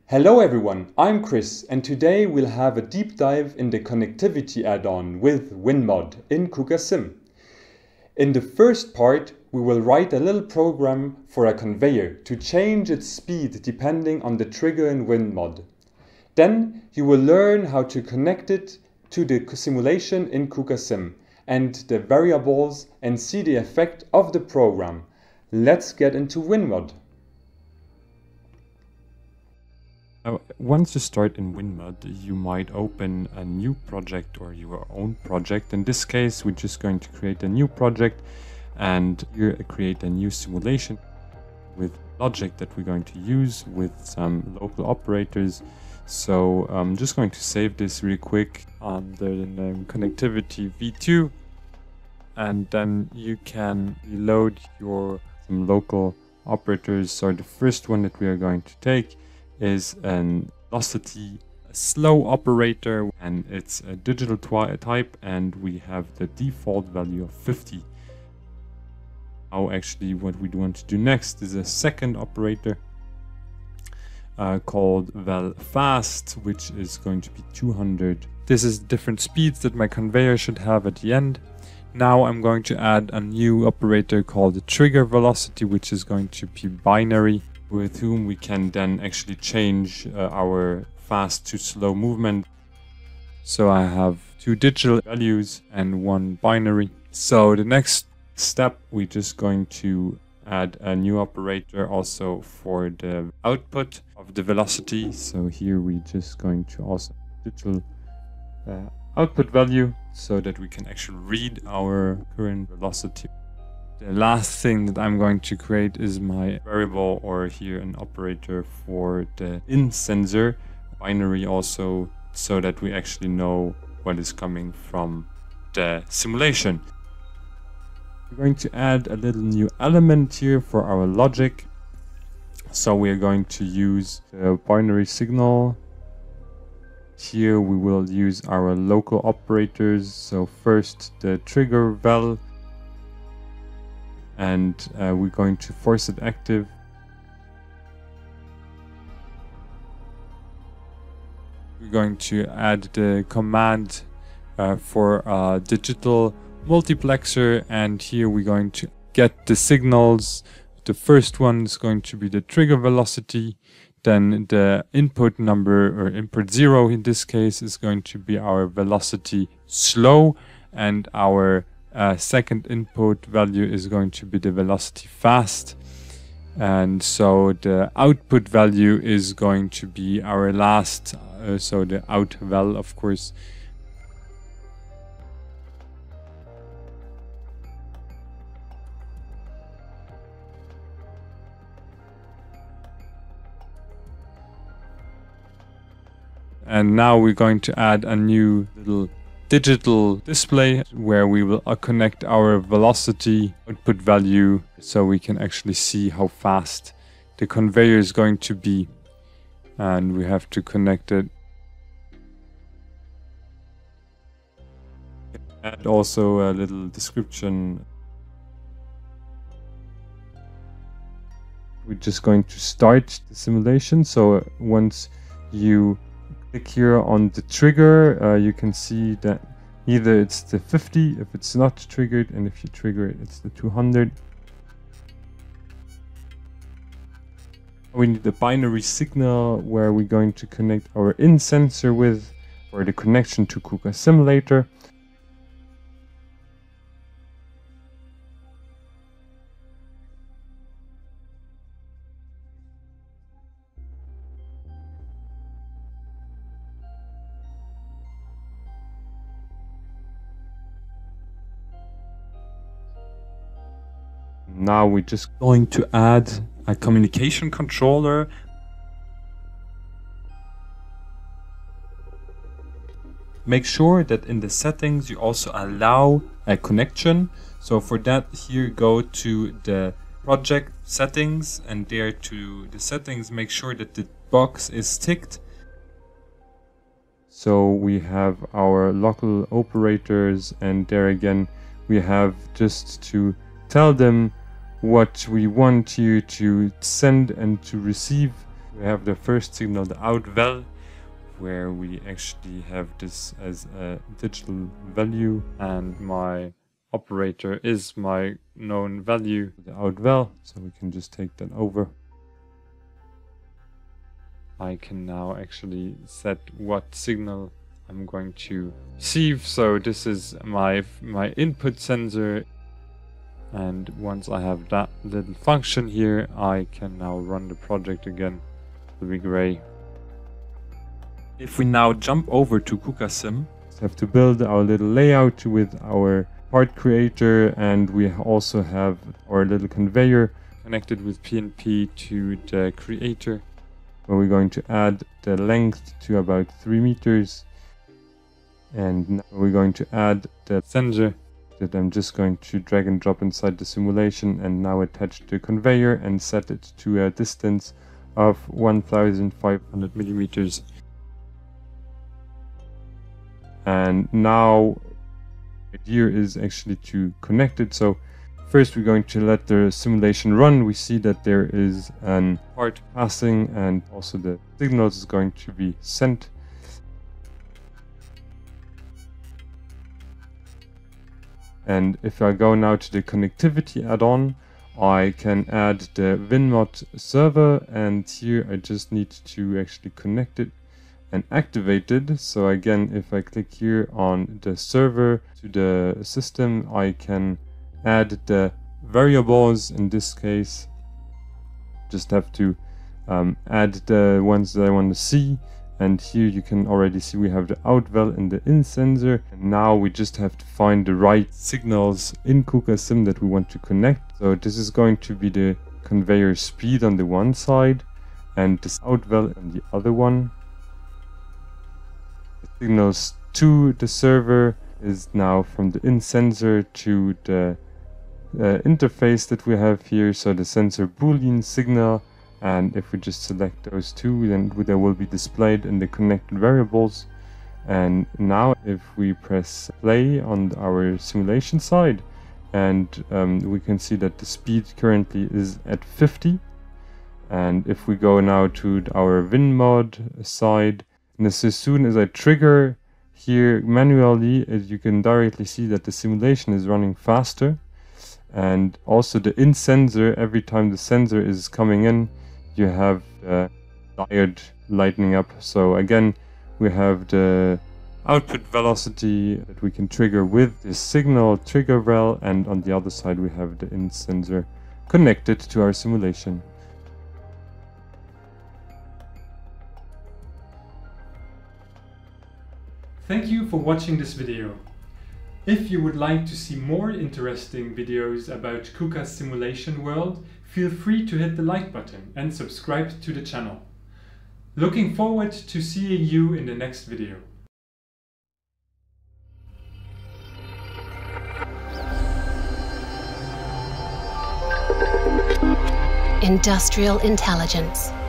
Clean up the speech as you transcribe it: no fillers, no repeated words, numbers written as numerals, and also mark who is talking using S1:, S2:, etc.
S1: Hello everyone, I'm Chris and today we'll have a deep dive in the connectivity add-on with Winmod in KUKA.Sim. In the first part, we will write a little program for a conveyor to change its speed depending on the trigger in Winmod. Then you will learn how to connect it to the simulation in KUKA.Sim and the variables and see the effect of the program. Let's get into Winmod.
S2: Now, once you start in Winmod, you might open a new project or your own project. In this case, we're just going to create a new project and here create a new simulation with logic that we're going to use with some local operators. So I'm just going to save this really quick under the name connectivity v2, and then you can reload your some local operators. So the first one that we are going to take is an velocity slow operator, and it's a digital type, and we have the default value of 50. Now actually what we want to do next is a second operator called val fast, which is going to be 200. This is different speeds that my conveyor should have at the end. Now I'm going to add a new operator called the trigger velocity, which is going to be binary, with whom we can then actually change our fast to slow movement. So I have two digital values and one binary. So the next step, we're just going to add a new operator also for the output of the velocity. So here we're just going to also digital output value so that we can actually read our current velocity. The last thing that I'm going to create is my variable, or here an operator for the in sensor binary also, so that we actually know what is coming from the simulation. We're going to add a little new element here for our logic. So we are going to use the binary signal. Here we will use our local operators. So first the trigger val, and we're going to force it active. We're going to add the command for a digital multiplexer, and here we're going to get the signals. The first one is going to be the trigger velocity, then the input number, or input 0 in this case, is going to be our velocity slow, and our second input value is going to be the velocity fast. And so the output value is going to be our last, so the out val, of course. And now we're going to add a new little digital display where we will connect our velocity output value, so we can actually see how fast the conveyor is going to be, and we have to connect it. Add also a little description. We're just going to start the simulation. So once you click here on the trigger, you can see that either it's the 50 if it's not triggered, and if you trigger it, it's the 200. We need the binary signal where we're going to connect our in sensor with, or the connection to KUKA simulator. Now we're just going to add a communication controller. Make sure that in the settings you also allow a connection. So for that, here go to the project settings, and there to the settings, make sure that the box is ticked. So we have our local operators, and there again we have just to tell them what we want you to send and to receive. We have the first signal, the out val, where we actually have this as a digital value, and my operator is my known value, the out val, so we can just take that over. I can now actually set what signal I'm going to receive. So this is my input sensor, and once I have that little function here, I can now run the project again. It'll be gray. If we now jump over to KUKA.Sim, we have to build our little layout with our part creator, and we also have our little conveyor connected with PNP to the creator, where we're going to add the length to about 3 meters. And now we're going to add the sensor that I'm just going to drag and drop inside the simulation, and now attach the conveyor and set it to a distance of 1500 millimeters. And now the idea is actually to connect it. So first we're going to let the simulation run. We see that there is an part passing, and also the signals is going to be sent. And if I go now to the connectivity add-on, I can add the Winmod server, and here I just need to actually connect it and activate it. So again, if I click here on the server to the system, I can add the variables. In this case, just have to add the ones that I want to see. And here you can already see we have the out val and the in sensor. And now we just have to find the right signals in KUKA.Sim that we want to connect. So this is going to be the conveyor speed on the one side, and this out val on the other one. The signals to the server is now from the in sensor to the interface that we have here. So the sensor boolean signal. And if we just select those two, then they will be displayed in the connected variables. And now if we press play on our simulation side, and we can see that the speed currently is at 50. And if we go now to our Winmod side, and as soon as I trigger here manually, as you can directly see that the simulation is running faster. And also the in sensor, every time the sensor is coming in, you have the diode lighting up. So again, we have the output velocity that we can trigger with this signal trigger val, and on the other side we have the in sensor connected to our simulation.
S1: Thank you for watching this video. If you would like to see more interesting videos about KUKA simulation world, feel free to hit the like button and subscribe to the channel. Looking forward to seeing you in the next video.
S3: Industrial intelligence.